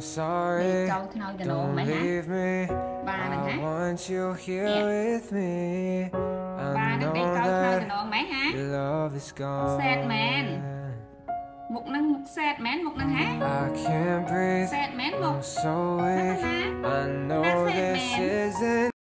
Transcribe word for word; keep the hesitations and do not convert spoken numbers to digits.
sorry. Don't leave me. I want you here with me. I know that your love is gone. Sad man. Một năng một sad man một năng hả? I can't breathe. Sad man một. I'm so